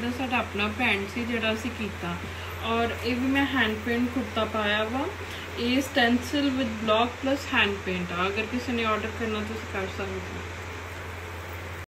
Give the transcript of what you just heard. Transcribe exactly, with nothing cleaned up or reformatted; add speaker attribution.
Speaker 1: ਦਾ ਸਾਡਾ ਆਪਣਾ ਬ੍ਰਾਂਡ ਸੀ ਜਿਹੜਾ ਅਸੀਂ ਕੀਤਾ। ਔਰ ਇਹ ਵੀ ਮੈਂ हैंड पेंट कुर्ता पाया वा। ये stencil with block plus hand paint आ। अगर किसी ने ऑर्डर करना तो कर सकते हो।